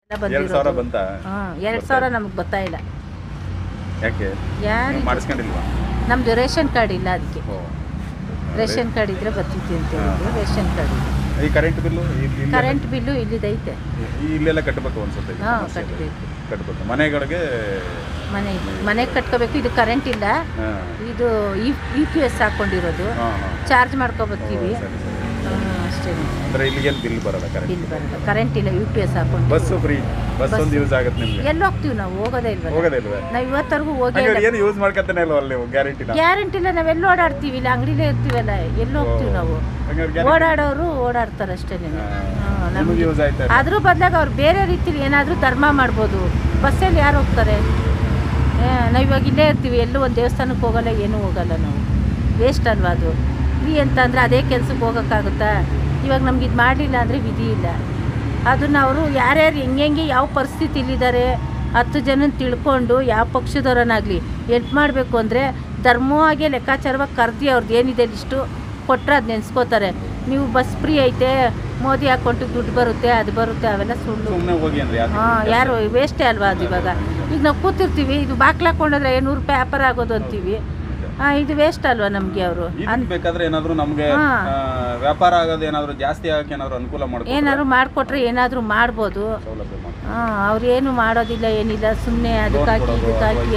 2000 ಬಂತಾ? 2000 ನಮಗೆ ಬರ್ತಾ ಇಲ್ಲ. ಯಾಕೆ? ಮಾಡಿಸ್ಕೊಂಡಿಲ್ವಾ? ನಮ್ದು ರೇಷನ್ ಕಾರ್ಡ್ ಇಲ್ಲ, ಅದಕ್ಕೆ ರೇಷನ್ ಕಾರ್ಡ್ ಇದ್ರೆ ಬರ್ತಿತ್ತು ಅಂತ ಹೇಳಿದ್ರು. ರೇಷನ್ ಕಾರ್ಡ್ ಇಲ್ಲ. ಈ ಕರೆಂಟ್ ಬಿಲ್ಲು ಇಲ್ಲಿದೈತೆ. ಇಲ್ಲೆಲ್ಲ ಕಟ್ಟಬೇಕು ಅನ್ಸುತ್ತೆ. ಕಟ್ಟಬೇಕು. ಮನೆಗಳಿಗೆ ಮನೆಗೆ ಕಟ್ಕೋಬೇಕು. ಇದು ಕರೆಂಟ್ ಇಲ್ಲ, ಇದು UPS ಹಾಕೊಂಡಿರೋದು. ಚಾರ್ಜ್ ಮಾಡ್ಕೊಬರ್ತೀವಿ ಅಷ್ಟೇ. ಅಂದ್ರೆ ಇಲ್ಲಿಗೇನು ಬಿಲ್ ಬರಲ್ಲ? ಬಿಲ್ ಬರಲ್ಲ, ಕರೆಂಟ್ ಇಲ್ಲ. UPS ಹಾಕೊಂಡು ಬಸ್ ಫ್ರೀ. ಬಸ್ ಒಂದು ಯೂಸ್ ಆಗುತ್ತೆ ನಿಮಗೆ? ಎಲ್ಲಿ ಹೋಗ್ತೀವಿ ನಾವು? ಹೋಗೋದೇ ಇಲ್ವಾ? ನಾವು ಇವತ್ತರೆಗೂ ಏನು ಯೂಸ್ ಮಾಡ್ಕೊತಾನೆ ಇಲ್ವಾ? ಅಲ್ಲಿ ಗ್ಯಾರಂಟಿ ಇಲ್ಲ. ನಾವೆಲ್ಲಿ ಓಡಾಡ್ತೀವಿ? ಇಲ್ಲ ಅಂಗಡಿಲೇ ಇರ್ತೀವಲ್ಲ, ಎಲ್ಲಿ ಹೋಗ್ತೀವಿ ನಾವು? ಓಡಾಡೋರು ಓಡಾಡ್ತಾರೆ ಅಷ್ಟೇ. ಅದ್ರ ಬದಲಾಗ ಅವ್ರು ಬೇರೆ ರೀತಿಲಿ ಏನಾದರೂ ಧರ್ಮ ಮಾಡ್ಬೋದು. ಬಸ್ಸಲ್ಲಿ ಯಾರು ಹೋಗ್ತಾರೆ? ನಾವು ಇವಾಗ ಇಲ್ಲೇ ಇರ್ತೀವಿ, ಎಲ್ಲೂ ಒಂದು ದೇವಸ್ಥಾನಕ್ಕೆ ಹೋಗಲ್ಲ, ಏನೂ ಹೋಗಲ್ಲ. ನಾವು ವೇಸ್ಟ್ ಅಲ್ವಾ ಅದು? ಫ್ರೀ ಅಂತ ಅಂದರೆ ಅದೇ ಕೆಲಸಕ್ಕೆ ಹೋಗೋಕ್ಕಾಗುತ್ತಾ? ಇವಾಗ ನಮ್ಗೆ ಇದು ಮಾಡಲಿಲ್ಲ ಅಂದರೆ ವಿಧಿ ಇಲ್ಲ. ಅದನ್ನು ಅವರು ಯಾರ್ಯಾರು ಹೆಂಗೆ ಯಾವ ಪರಿಸ್ಥಿತಿಲಿದ್ದಾರೆ 10 ಜನ ತಿಳ್ಕೊಂಡು ಯಾವ ಪಕ್ಷದವರನ್ನಾಗಲಿ ಹೆಲ್ಪ್ ಮಾಡಬೇಕು ಅಂದರೆ ಧರ್ಮವಾಗಿ ಲೆಕ್ಕಾಚಾರವಾಗಿ ಕರೆದಿ ಅವ್ರದ್ದು ಏನಿದೆ ಲಿಸ್ಟು ಕೊಟ್ಟರೆ ಅದು ನೆನೆಸ್ಕೋತಾರೆ. ನೀವು ಬಸ್ ಫ್ರೀ ಐತೆ, ಮೋದಿ ಅಕೌಂಟಿಗೆ ದುಡ್ಡು ಬರುತ್ತೆ, ಅದು ಬರುತ್ತೆ, ಅವೆಲ್ಲ ಸುಳ್ಳು. ಯಾರು ವೇಸ್ಟೇ ಅಲ್ವಾ ಅದು? ಇವಾಗ ಈಗ ನಾವು ಕೂತಿರ್ತೀವಿ, ಇದು ಬಾಕ್ಲು ಹಾಕೊಂಡ್ರೆ 100 ರೂಪಾಯಿ ವ್ಯಾಪಾರ ಆಗೋದು ಅಂತೀವಿ. ಇದು ವೇಸ್ಟ್ ಅಲ್ವಾ ನಮಗೆ? ಅವರು ಬೇಕಾದ್ರೆ ಏನಾದರೂ ನಮಗೆ ವ್ಯಾಪಾರ ಆಗೋದು ಏನಾದರೂ ಜಾಸ್ತಿ ಆಗಕ್ಕೆ ಅನುಕೂಲ ಏನಾದ್ರು ಮಾಡಿಕೊಟ್ರೆ ಏನಾದರೂ ಮಾಡ್ಬೋದು. ಅವ್ರು ಏನು ಮಾಡೋದಿಲ್ಲ, ಏನಿಲ್ಲ. ಸುಮ್ಮನೆ ಅದಕ್ಕಾಕಿ ಇದಕ್ಕಾಕಿ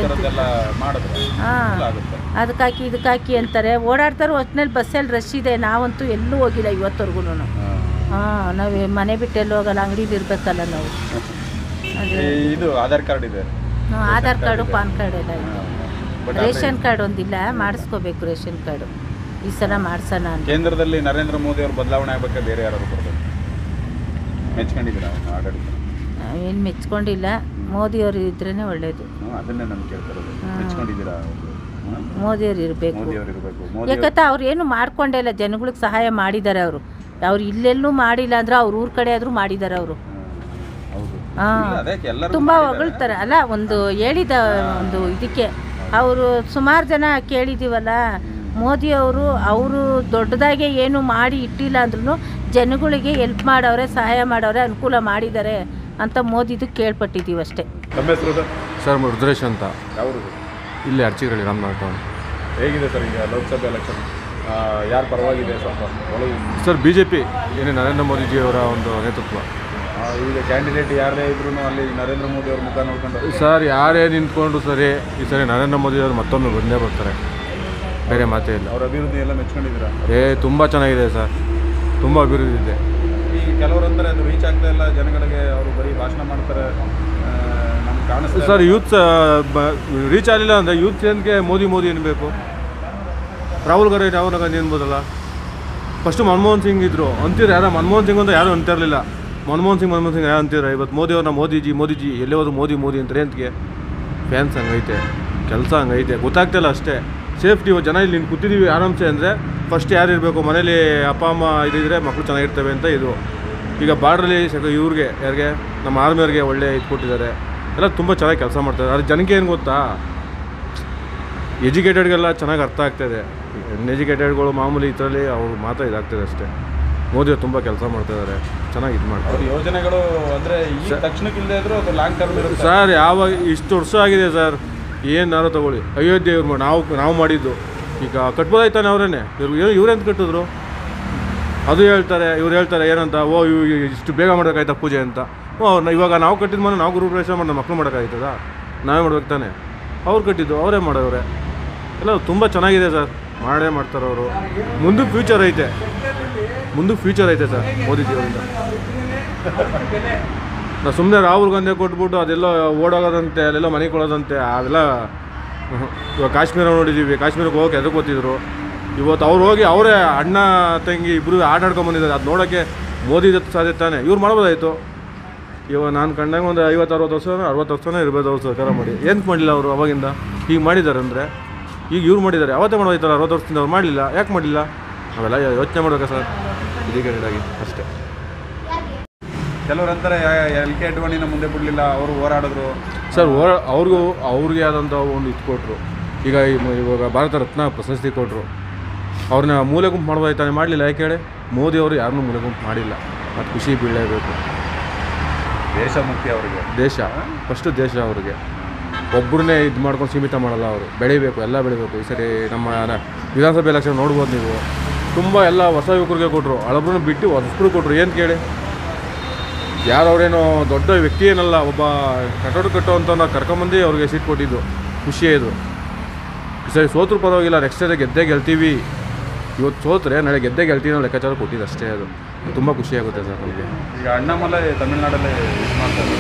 ಇದಕ್ಕಾಕಿ ಅಂತಾರೆ. ಓಡಾಡ್ತಾರೆ. ಒಟ್ಟಿನಲ್ಲಿ ಬಸ್ಸಲ್ಲಿ ರಶ್ ಇದೆ. ನಾವಂತೂ ಎಲ್ಲೂ ಹೋಗಿಲ್ಲ ಇವತ್ತವರೆಗೂ. ನಾವು ಮನೆ ಬಿಟ್ಟು ಎಲ್ಲೂ ಹೋಗಲ್ಲ, ಅಂಗಡಿಲಿ ಇರಬೇಕಲ್ಲ ನಾವು. ಇದು ಆಧಾರ್ ಕಾರ್ಡ್ ಇದೆ? ಆಧಾರ್ ಕಾರ್ಡು, ಪಾನ್ ಕಾರ್ಡ್ ಎಲ್ಲ ಇದೆ. ರೇಷನ್ ಕಾರ್ಡ್ ಒಂದಿಲ್ಲ, ಮಾಡಿಸ್ಕೋಬೇಕು ರೇಷನ್ ಕಾರ್ಡು. ಈ ಸಲ ಮಾಡ್ಸೋಣ ಅಂತ. ಕೇಂದ್ರದಲ್ಲಿ ನರೇಂದ್ರ ಮೋದಿ ಅವರು ಬದಲಾವಣೆ ಆಗಬೇಕಾ? ಬೇರೆ ಯಾರು ಬರ್ತಾರೆ? ಮೆಚ್ಕೊಂಡಿದ್ದೀರಾ ಆಡಳಿತ? ಏನು ಮೆಚ್ಕೊಂಡಿಲ್ಲ. ಮೋದಿಯವರು ಇದ್ರೇ ಒಳ್ಳೇದು. ಅದನ್ನೇ ನಾನು ಕೇಳ್ತಿರೋದು. ಮೆಚ್ಕೊಂಡಿದ್ದೀರಾ? ಮೋದಿಯವರು ಇರಬೇಕು. ಯಾಕಂತ ಅವ್ರು ಏನು ಮಾಡ್ಕೊಂಡೇ ಇಲ್ಲ, ಜನಗಳಿಗೆ ಸಹಾಯ ಮಾಡಿದ್ದಾರೆ ಅವರು. ಅವ್ರು ಇಲ್ಲೆಲ್ಲೂ ಮಾಡಿಲ್ಲ ಅಂದ್ರೆ ಅವ್ರ ಊರ ಕಡೆ ಆದರೂ ಮಾಡಿದ್ದಾರೆ ಅವರು. ತುಂಬ ಹೊಗಳ್ತಾರೆ ಅಲ್ಲ. ಒಂದು ಹೇಳಿದ ಒಂದು ಇದಕ್ಕೆ ಅವರು ಸುಮಾರು ಜನ ಕೇಳಿದ್ದೀವಲ್ಲ, ಮೋದಿಯವರು ದೊಡ್ಡದಾಗೆ ಏನು ಮಾಡಿ ಇಟ್ಟಿಲ್ಲ ಅಂದ್ರೂ ಜನಗಳಿಗೆ ಹೆಲ್ಪ್ ಮಾಡವ್ರೆ, ಸಹಾಯ ಮಾಡವ್ರೆ, ಅನುಕೂಲ ಮಾಡಿದ್ದಾರೆ ಅಂತ ಮೋದಿದು ಕೇಳ್ಪಟ್ಟಿದ್ದೀವಿ ಅಷ್ಟೇ. ಸರ್ ರುದ್ರೇಶ್ ಅಂತ, ಇಲ್ಲಿ ಅರ್ಚಿಗಳಿ ರಾಮನಗರ ಟೌನ್. ಹೇಗಿದೆ ಸರ್ ಈಗ ಲೋಕಸಭೆ ಎಲೆಕ್ಷನ್? ಯಾರು ಪರವಾಗಿದೆ ಸರ್? BJP ಏನೇ ನರೇಂದ್ರ ಮೋದಿಜಿಯವರ ಒಂದು ನೇತೃತ್ವ. ಈಗ ಕ್ಯಾಂಡಿಡೇಟ್ ಯಾರೇ ಇದ್ರೂ ಅಲ್ಲಿ ನರೇಂದ್ರ ಮೋದಿ ಅವ್ರ ಮುಖ ನೋಡ್ಕೊಂಡು ಸರ್ ಯಾರೇ ನಿಂತ್ಕೊಂಡು ಸರಿ ಈ ಸರಿ ನರೇಂದ್ರ ಮೋದಿ ಅವರು ಮತ್ತೊಮ್ಮೆ ಬಂದೇ ಬರ್ತಾರೆ, ಬೇರೆ ಮಾತೇ ಇಲ್ಲ. ಅವ್ರ ಅಭಿವೃದ್ಧಿ ಎಲ್ಲ ಮೆಚ್ಕೊಂಡಿದ್ದೀರಾ? ತುಂಬ ಚೆನ್ನಾಗಿದೆ ಸರ್, ತುಂಬ ಅಭಿವೃದ್ಧಿ ಇದೆ. ಈ ಕೆಲವರಂತಾರೆ ಅದು ರೀಚ್ ಆಗ್ತಾ ಇಲ್ಲ ಜನಗಳಿಗೆ, ಅವರು ಬರೀ ಭಾಷಣ ಮಾಡ್ತಾರೆ, ನಮ್ಗೆ ಕಾಣಿಸ್ತದೆ ಸರ್. ಯೂತ್ ರೀಚ್ ಆಗಲಿಲ್ಲ ಅಂದರೆ ಯೂತ್ ಏನಕ್ಕೆ ಮೋದಿ ಅನ್ಬೇಕು? ರಾಹುಲ್ ಗಾಂಧಿ ಅನ್ಬೋದಲ್ಲ. ಫಸ್ಟು ಮನಮೋಹನ್ ಸಿಂಗ್ ಇದ್ದರು ಅಂತೀರ, ಯಾರು ಮನಮೋಹನ್ ಸಿಂಗ್ ಅಂತ ಯಾರು ಅಂತಿರಲಿಲ್ಲ. ಮನಮೋಹನ್ ಸಿಂಗ್ ಯಾರು ಅಂತೀರ? ಇವತ್ತು ಮೋದಿಯವ್ರನ್ನ ಮೋದಿಜಿ ಎಲ್ಲಿ ಹೋದ್ರು ಮೋದಿ ಅಂತಾರೆ. ಅಂತಕ್ಕೆ ಫ್ಯಾನ್ಸ್ ಹಂಗೈತೆ, ಕೆಲಸ ಹಂಗೈತೆ, ಗೊತ್ತಾಗ್ತಿಲ್ಲ ಅಷ್ಟೇ. ಸೇಫ್ಟಿ ಜನ ಇಲ್ಲಿ ಕೂತಿದ್ದೀವಿ ಆರಾಮ್ಸೆ ಅಂದರೆ ಫಸ್ಟ್ ಯಾರು ಇರಬೇಕು? ಮನೇಲಿ ಅಪ್ಪ ಅಮ್ಮ ಇದ್ದಿದ್ರೆ ಮಕ್ಕಳು ಚೆನ್ನಾಗಿರ್ತವೆ ಅಂತ ಇದು. ಈಗ ಬಾರ್ಡ್ರಲ್ಲಿ ಇವ್ರಿಗೆ ಯಾರಿಗೆ ನಮ್ಮ ಆರ್ಮಿಯವ್ರಿಗೆ ಒಳ್ಳೆ ಇದು ಕೊಟ್ಟಿದ್ದಾರೆ, ಎಲ್ಲ ತುಂಬ ಚೆನ್ನಾಗಿ ಕೆಲಸ ಮಾಡ್ತಾರೆ. ಅದು ಜನಕ್ಕೆ ಏನು ಗೊತ್ತಾ, ಎಜುಕೇಟೆಡ್ಗೆಲ್ಲ ಚೆನ್ನಾಗಿ ಅರ್ಥ ಆಗ್ತಾಯಿದೆ. ಅನ್ಎಜುಕೇಟೆಡ್ಗಳು ಮಾಮೂಲಿ ಇದರಲ್ಲಿ ಅವ್ರು ಮಾತ್ರ ಇದಾಗ್ತದೆ ಅಷ್ಟೇ. ಮೋದಿಯವರು ತುಂಬ ಕೆಲಸ ಮಾಡ್ತಾಯಿದ್ದಾರೆ, ಚೆನ್ನಾಗಿ ಇದು ಮಾಡ್ತಾರೆ. ಯೋಜನೆಗಳು ಅಂದರೆ ಈ ತಕ್ಷಣಕ್ಕೆ ಇಲ್ಲದೆ ಇದ್ರೂ ಅದು ಲಾಂಗ್ ಟರ್ಮ್ ಇರುತ್ತೆ ಸರ್. ಯಾವಾಗ ಇಷ್ಟು ವರ್ಷ ಆಗಿದೆ ಸರ್, ಏನಾರು ತಗೊಳ್ಳಿ. ಅಯೋಧ್ಯೆ ಇವ್ರು ನಾವು ಮಾಡಿದ್ದು ಈಗ ಕಟ್ಬೋದಾಯ್ತಾನೆ ಅವರೇನೆ. ಇವ್ರೆಂತ ಕಟ್ಟಿದ್ರು ಅದು ಹೇಳ್ತಾರೆ. ಇವ್ರು ಹೇಳ್ತಾರೆ ಏನಂತ, ಇಷ್ಟು ಬೇಗ ಮಾಡೋಕ್ಕಾಯ್ತಾ ಪೂಜೆ ಅಂತ. ಇವಾಗ ನಾವು ಕಟ್ಟಿದ ಮನೆ ನಾವು ಗೃಹಪ್ರವೇಶ ಮಾಡಿ ನಮ್ಮ ಮಕ್ಕಳು ಮಾಡೋಕ್ಕಾಯ್ತದ? ನಾವೇ ಮಾಡ್ಬೇಕು ತಾನೆ. ಅವ್ರು ಕಟ್ಟಿದ್ದು ಅವರೇ ಮಾಡೋವ್ರೆ. ಎಲ್ಲ ತುಂಬ ಚೆನ್ನಾಗಿದೆ ಸರ್, ಮಾಡೇ ಮಾಡ್ತಾರೆ ಅವರು. ಮುಂದಕ್ಕೆ ಫ್ಯೂಚರ್ ಐತೆ ಸರ್ ಮೋದಿಜಿಯವರಿಂದ. ನಾವು ಸುಮ್ಮನೆ ರಾಹುಲ್ ಗಾಂಧಿ ಕೊಟ್ಬಿಟ್ಟು ಅದೆಲ್ಲ ಓಡೋಗೋದಂತೆ, ಅಲ್ಲೆಲ್ಲ ಮನೆ ಕೊಡೋದಂತೆ, ಅವೆಲ್ಲ. ಇವಾಗ ಕಾಶ್ಮೀರ ನೋಡಿದ್ದೀವಿ, ಕಾಶ್ಮೀರಕ್ಕೆ ಹೋಗಕ್ಕೆ ಎದಕ್ಕೆ ಗೊತ್ತಿದ್ರು. ಇವತ್ತು ಅವ್ರು ಹೋಗಿ ಅವರೇ ಅಣ್ಣ ತಂಗಿ ಇಬ್ಬರು ಆಟಾಡ್ಕೊಂಬಂದಿದ್ದಾರೆ. ಅದು ನೋಡೋಕ್ಕೆ ಮೋದಿ ಜೊತೆ ಸಾಧ್ಯತೆ ತಾನೆ. ಇವ್ರು ಮಾಡ್ಬೋದಾಯಿತು. ಇವಾಗ ನಾನು ಕಂಡಾಗ ಒಂದು 50-60 ವರ್ಷನೇ ಇರ್ಬೋದು ಅವ್ರು ಸರ್ಕಾರ ಮಾಡಿ. ಏನು ಮಾಡಲಿಲ್ಲ ಅವರು ಅವಾಗಿಂದ? ಈಗ ಮಾಡಿದ್ದಾರೆ ಅಂದರೆ ಈಗ ಇವ್ರು ಮಾಡಿದ್ದಾರೆ. ಅವತ್ತೇ ಮಾಡೋಯ್ತಲ್ಲ 60 ವರ್ಷದಿಂದ ಅವ್ರು ಮಾಡಲಿಲ್ಲ. ಯಾಕೆ ಮಾಡಲಿಲ್ಲ? ಅವೆಲ್ಲ ಯೋಚನೆ ಮಾಡ್ಬೇಕಾ ಸರ್, ಎಜುಕೇಟೆಡಾಗಿ ಅಷ್ಟೇ. ಕೆಲವರಂತಾರೆ LK ಅಡ್ವಾಣಿನ ಮುಂದೆ ಬಿಡಲಿಲ್ಲ, ಅವರು ಹೋರಾಡಿದ್ರು ಸರ್. ಅವ್ರಿಗೆ ಆದಂಥ ಒಂದು ಇದು ಕೊಟ್ಟರು. ಇವಾಗ ಭಾರತ ರತ್ನ ಪ್ರಶಸ್ತಿ ಕೊಟ್ಟರು. ಅವ್ರನ್ನ ಮೂಲೆ ಗುಂಪು ಮಾಡ್ಬೋದಾಯ್ತಾನೆ, ಮಾಡಲಿಲ್ಲ. ಯಾಕೆ ಹೇಳಿ? ಮೋದಿಯವರು ಯಾರನ್ನೂ ಮೂಲೆ ಗುಂಪು ಮಾಡಿಲ್ಲ. ಅದು ಖುಷಿ ಬೀಳಲೇಬೇಕು. ದೇಶ ಮುಖ್ಯ ಅವರಿಗೆ. ದೇಶ ಫಸ್ಟು ದೇಶ ಅವ್ರಿಗೆ. ಒಬ್ಬರನ್ನೇ ಇದು ಮಾಡ್ಕೊಂಡು ಸೀಮಿತ ಮಾಡಲ್ಲ ಅವರು. ಬೆಳಿಬೇಕು, ಎಲ್ಲ ಬೆಳಿಬೇಕು. ಈ ಸರಿ ನಮ್ಮ ವಿಧಾನಸಭೆ ಎಲೆಕ್ಷನ್ ನೋಡ್ಬೋದು ನೀವು. ತುಂಬ ಎಲ್ಲ ಹೊಸ ಯುವಕರಿಗೆ ಕೊಟ್ಟರು, ಹಳಬ್ರನ್ನ ಬಿಟ್ಟು ಹೊಸಬ್ರು ಕೊಟ್ಟರು. ಏನು ಕೇಳಿ, ಯಾರು ಅವರೇನೋ ದೊಡ್ಡ ವ್ಯಕ್ತಿ ಏನಲ್ಲ, ಒಬ್ಬ ಕಟ್ಟೋಂಥವ್ರನ್ನ ಕರ್ಕೊಂಬಂದು ಅವ್ರಿಗೆ ಸೀಟ್ ಕೊಟ್ಟಿದ್ದು. ಖುಷಿಯೇ ಇದು. ಈ ಸರಿ ಸೋತ್ರು ಪರವಾಗಿಲ್ಲ, ನೆಕ್ಸ್ಟ್ ಡೇ ಗೆದ್ದೇ ಗೆಲ್ತೀವಿ. ಇವತ್ತು ಸೋತ್ರೆ ನಾಳೆ ಗೆದ್ದೇ ಗೆಲ್ತೀವಿ ಅನ್ನೋ ಲೆಕ್ಕಾಚಾರ ಕೊಟ್ಟಿದ್ದು ಅಷ್ಟೇ. ಅದು ತುಂಬ ಖುಷಿಯಾಗುತ್ತೆ ಸರ್ ನಮಗೆ. ಈಗ ಅಣ್ಣಾಮಲೈ ತಮಿಳ್ನಾಡಲ್ಲೇ ಇದು ಮಾಡ್ತಾರೆ,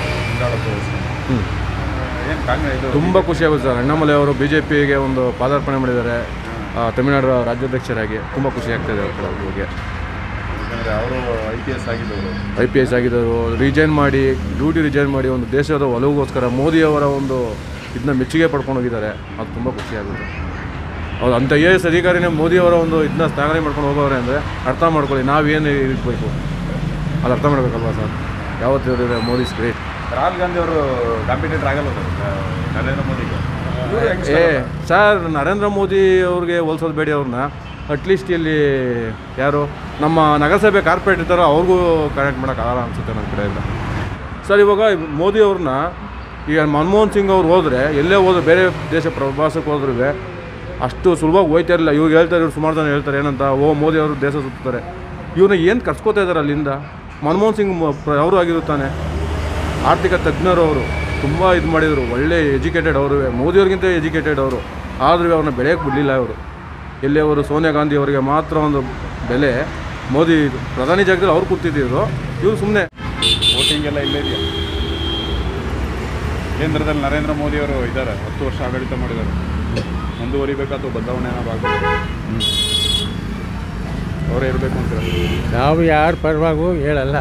ಏನು ಕಾಂಗ್ರೆಸ್ ಇದು ತುಂಬ ಖುಷಿಯಾಗುತ್ತೆ ಸರ್. ಅಣ್ಣಾಮಲೈ ಅವರು BJPಗೆ ಒಂದು ಪಾದಾರ್ಪಣೆ ಮಾಡಿದ್ದಾರೆ ತಮಿಳ್ನಾಡು ರಾಜ್ಯಾಧ್ಯಕ್ಷರಾಗಿ. ತುಂಬ ಖುಷಿ ಆಗ್ತಾಯಿದೆ ಅವ್ರ ಬಗ್ಗೆ. ಯಾಕಂದರೆ ಅವರು IPS ಆಗಿದ್ದರು, ರಿಜೈನ್ ಮಾಡಿ ಡ್ಯೂಟಿ ರಿಜೈನ್ ಮಾಡಿ ಒಂದು ದೇಶದ ಒಲವುಗೋಸ್ಕರ ಮೋದಿಯವರ ಒಂದು ಇದನ್ನ ಮೆಚ್ಚುಗೆ ಪಡ್ಕೊಂಡು ಹೋಗಿದ್ದಾರೆ. ಅದು ತುಂಬ ಖುಷಿಯಾಗುತ್ತೆ. ಅವ್ರು ಅಂಥ AS ಅಧಿಕಾರಿನೇ ಮೋದಿಯವರ ಒಂದು ಇದನ್ನ ಸ್ಥಾಪನೆ ಮಾಡ್ಕೊಂಡು ಹೋಗೋರೆ ಅಂದರೆ ಅರ್ಥ ಮಾಡ್ಕೊಳ್ಳಿ, ನಾವೇನು ಇರಬೇಕು ಅದು ಅರ್ಥ ಮಾಡಬೇಕಲ್ವ ಸರ್. ಯಾವತ್ತು ಹೇಳಿದ್ರೆ ಮೋದಿ ಗ್ರೇಟ್. ರಾಹುಲ್ ಗಾಂಧಿ ಅವರು ಕಾಂಪಿಟೇಟರ್ ಆಗಲ್ಲ ಸರ್ ನರೇಂದ್ರ ಮೋದಿಗೆ. ಸರ್ ನರೇಂದ್ರ ಮೋದಿ ಅವ್ರಿಗೆ ಹೋಲ್ಸೋದು ಬೇಡಿ ಅವ್ರನ್ನ. ಅಟ್ಲೀಸ್ಟ್ ಇಲ್ಲಿ ಯಾರು ನಮ್ಮ ನಗರಸಭೆ ಕಾರ್ಪೊರೇಟ್ ಇರ್ತಾರೋ ಅವ್ರಿಗೂ ಕನೆಕ್ಟ್ ಮಾಡೋಕ್ಕಾಗಲ್ಲ ಅನಿಸುತ್ತೆ ನನ್ನ ಕಡೆಯಿಂದ ಸರ್. ಇವಾಗ ಮೋದಿ ಅವ್ರನ್ನ ಈಗ ಮನಮೋಹನ್ ಸಿಂಗ್ ಅವ್ರು ಹೋದರೆ, ಎಲ್ಲೇ ಹೋದ್ರೆ ಬೇರೆ ದೇಶ ಪ್ರವಾಸಕ್ಕೆ ಹೋದ್ರೂ ಅಷ್ಟು ಸುಲಭವಾಗಿ ಹೋಯ್ತಾ ಇರಲಿಲ್ಲ. ಇವ್ರು ಹೇಳ್ತಾರೆ, ಇವ್ರು ಸುಮಾರು ಜನ ಹೇಳ್ತಾರೆ ಏನಂತ, ಮೋದಿ ಅವರು ದೇಶ ಸುತ್ತಾರೆ. ಇವ್ರನ್ನ ಏನು ಕರ್ಸ್ಕೋತಾ ಇದ್ದಾರೆ ಅಲ್ಲಿಂದ. ಮನಮೋಹನ್ ಸಿಂಗ್ ಅವರು ಆಗಿರುತ್ತಾನೆ, ಆರ್ಥಿಕ ತಜ್ಞರು ಅವರು, ತುಂಬ ಇದು ಮಾಡಿದರು, ಒಳ್ಳೆ ಎಜುಕೇಟೆಡ್ ಅವರು, ಮೋದಿಯವ್ರಿಗಿಂತ ಎಜುಕೇಟೆಡ್ ಅವರು. ಆದರೂ ಅವ್ರನ್ನ ಬೆಳೆಯೋಕ್ಕೆ ಬಿಡಲಿಲ್ಲ ಅವರು. ಎಲ್ಲಿ ಅವರು ಸೋನಿಯಾ ಗಾಂಧಿ ಅವರಿಗೆ ಮಾತ್ರ ಒಂದು ಬೆಲೆ. ಮೋದಿ ಪ್ರಧಾನಿ ಜಾಗದಲ್ಲಿ ಅವ್ರು ಕೂತಿದ್ರು, ಇವರು ಸುಮ್ಮನೆ. ವೋಟಿಂಗ್ ಎಲ್ಲ ಇಲ್ಲೇ ಇದೆಯಾ? ಕೇಂದ್ರದಲ್ಲಿ ನರೇಂದ್ರ ಮೋದಿಯವರು ಇದ್ದಾರೆ, 10 ವರ್ಷ ಆಡಳಿತ ಮಾಡಿದ್ದಾರೆ. ಮುಂದುವರಿಬೇಕಾ ಅಥವಾ ಬದಲಾವಣೆ ಏನಾದ್ರು ಆಗಬೇಕು? ಅವರೇ ಇರಬೇಕು ಅಂತೀರ? ನಾವು ಯಾರ ಪರವಾಗೂ ಹೇಳಲ್ಲ.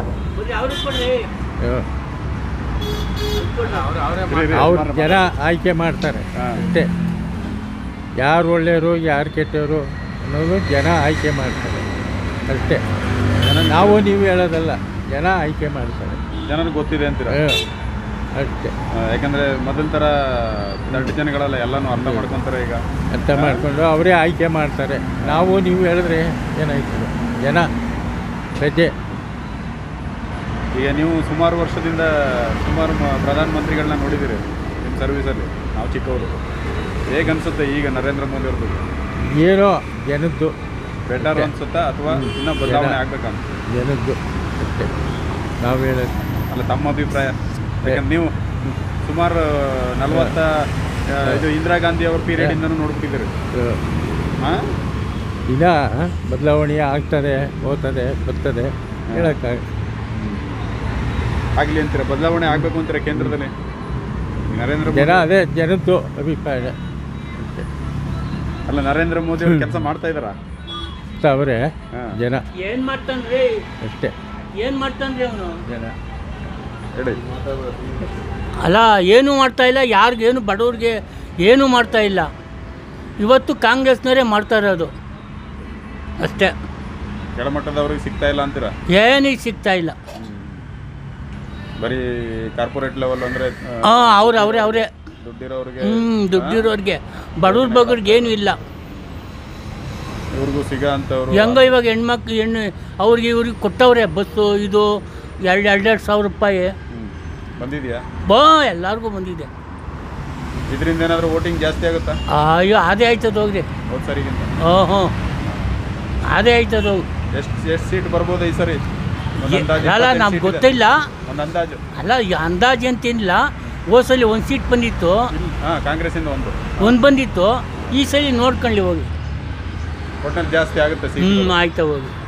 ಅವ್ರ ಜನ ಆಯ್ಕೆ ಮಾಡ್ತಾರೆ ಅಷ್ಟೇ. ಯಾರು ಒಳ್ಳೆಯವರು ಯಾರು ಕೆಟ್ಟವರು ಅನ್ನೋದು ಜನ ಆಯ್ಕೆ ಮಾಡ್ತಾರೆ ಅಷ್ಟೇ. ನಾವು ನೀವು ಹೇಳೋದಲ್ಲ, ಜನ ಆಯ್ಕೆ ಮಾಡ್ತಾರೆ. ಜನರಿಗೆ ಗೊತ್ತಿದೆ ಅಂತೀರ? ಅಷ್ಟೇ. ಯಾಕಂದರೆ ಮೊದಲ ಥರ ದೊಡ್ಡ ಜನಗಳೆಲ್ಲ ಎಲ್ಲನೂ ಅರ್ಥ ಮಾಡ್ಕೊತಾರೆ. ಈಗ ಅರ್ಥ ಮಾಡಿಕೊಂಡು ಅವರೇ ಆಯ್ಕೆ ಮಾಡ್ತಾರೆ. ನಾವು ನೀವು ಹೇಳಿದ್ರೆ ಏನಾಯ್ತು, ಜನ ಪ್ರಜೆ. ಈಗ ನೀವು ಸುಮಾರು ವರ್ಷದಿಂದ ಸುಮಾರು ಪ್ರಧಾನಮಂತ್ರಿಗಳನ್ನ ನೋಡಿದ್ದೀರಿ ನಿಮ್ಮ ಸರ್ವಿಸಲ್ಲಿ. ನಾವು ಚಿಕ್ಕವರು. ಹೇಗೆ ಅನಿಸುತ್ತೆ ಈಗ ನರೇಂದ್ರ ಮೋದಿ ಅವ್ರದ್ದು? ಏನೋ ಜನದ್ದು ಬೆಟರ್ ಅನಿಸುತ್ತಾ ಅಥವಾ ಇನ್ನೂ ಬದಲಾವಣೆ ಆಗ್ಬೇಕಂತ? ಜನದ್ದು ಅಷ್ಟೇ ನಾವು ಹೇಳೋದು. ಅಲ್ಲ, ತಮ್ಮ ಅಭಿಪ್ರಾಯ? ಯಾಕಂದ್ರೆ ನೀವು ಸುಮಾರು 40 ಇದು ಇಂದಿರಾ ಗಾಂಧಿ ಅವ್ರ ಪೀರಿಯಡಿಂದನೂ ನೋಡ್ಬಿಟ್ಟಿದ್ದೀರಿ. ಹಾಂ, ಈಗ ಬದಲಾವಣೆ ಆಗ್ತದೆ, ಹೋಗ್ತದೆ, ಬರ್ತದೆ, ಹೇಳೋಕ್ಕಾಗ ಆಗಲಿ ಅಂತೀರ? ಬದಲಾವಣೆ ಆಗಬೇಕು ಅಂತೀರ ಕೇಂದ್ರದಲ್ಲಿ? ನರೇಂದ್ರ ಮೋದಿ ಜನ ಅದೇ ಜನದ್ದು ಅಭಿಪ್ರಾಯ. ಅಲ್ಲ, ನರೇಂದ್ರ ಮೋದಿ ಅವರು ಕೆಲಸ ಮಾಡ್ತಾ ಇದ್ದಾರಾ? ಅವರೇ ಜನ ಏನು ಮಾಡ್ತಾನ್ರಿ ಅಷ್ಟೇ. ಏನು ಮಾಡ್ತಾನ್ರಿ ಅವನು ಜನ ಹೇಳಿ. ಅಲ್ಲ, ಏನೂ ಮಾಡ್ತಾ ಇಲ್ಲ, ಯಾರಿಗೇನು ಬಡವ್ರಿಗೆ ಏನೂ ಮಾಡ್ತಾ ಇಲ್ಲ. ಇವತ್ತು ಕಾಂಗ್ರೆಸ್ನವರೇ ಮಾಡ್ತಾ ಇರೋದು ಅಷ್ಟೇ. ಕೆಳಮಟ್ಟದವ್ರಿಗೆ ಸಿಗ್ತಾ ಇಲ್ಲ ಅಂತೀರಾ? ಏನೀಗ ಸಿಗ್ತಾ ಇಲ್ಲ. ಬರೀ ಕಾರ್ಪೊರೇಟ್ ಲೆವೆಲ್ ಅಂದರೆ ಅವರೇ ದುಡ್ಡಿರೋರಿಗೆ. ದುಡ್ಡಿರೋರಿಗೆ, ಬಡವ್ರ ಬಗ್ಗರಿಗೆ ಏನೂ ಇಲ್ಲ. ಇವ್ರಿಗೂ ಸಿಗ ಅಂತವ್ರು ಹೆಂಗೋ ಇವಾಗ ಹೆಣ್ಣು ಅವ್ರಿಗೆ ಇವ್ರಿಗೆ ಕೊಟ್ಟವ್ರೆ ಬಸ್ಸು ಇದು 2,000 ರೂಪಾಯಿ ಬಂದಿದೆಯಾ? ಎಲ್ಲರಿಗೂ ಬಂದಿದೆ. ಇದರಿಂದ ಏನಾದರೂ ವೋಟಿಂಗ್ ಜಾಸ್ತಿ ಆಗುತ್ತಾ? ಅಯ್ಯೋ, ಅದೇ ಆಯ್ತದ ಹೋಗ್ರಿ. ಹೋದ ಸರಿಗಿಂತ? ಹ್ಞೂ, ಅದೇ ಆಯ್ತದ ಹೋಗಿ. ಎಷ್ಟು ಸೀಟ್ ಬರ್ಬೋದು ಈ ಸರಿ? ಅಲ್ಲ, ನಮ್ಗೆ ಗೊತ್ತಿಲ್ಲ. ಒಂದು ಅಂದಾಜು? ಅಲ್ಲ, ಅಂದಾಜು ಅಂತೇನಿಲ್ಲ. ಹೋದ ಸಲ 1 ಸೀಟ್ ಬಂದಿತ್ತು. ಹಾಂ, ಕಾಂಗ್ರೆಸ್ಸಿಂದ ಒಂದು ಬಂದಿತ್ತು. ಈ ಸಲ ನೋಡ್ಕೊಳ್ಳಿ ಹೋಗಿ. ಒಟ್ಟಿನಲ್ಲಿ ಜಾಸ್ತಿ ಆಗುತ್ತೆ ಸೀಟ್. ಆಯ್ತಾ ಹೋಗಿ.